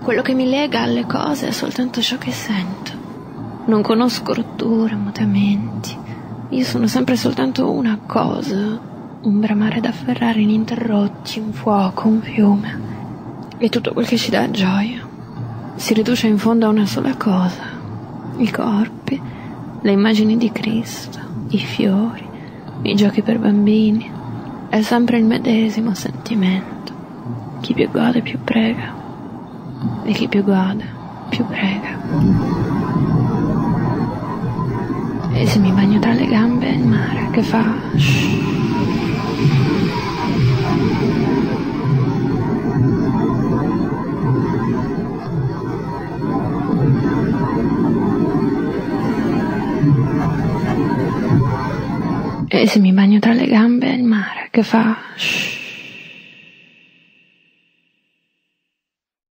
Quello che mi lega alle cose è soltanto ciò che sento. Non conosco rotture, mutamenti. Io sono sempre soltanto una cosa, un bramare da afferrare ininterrotti, un fuoco, un fiume. E tutto quel che ci dà gioia si riduce in fondo a una sola cosa: i corpi, le immagini di Cristo, i fiori, i giochi per bambini. È sempre il medesimo sentimento. Chi più gode più prega, e chi più gode più prega. E se mi bagno tra le gambe è il mare che fa shh. E se mi bagno tra le gambe è il mare che fa shh.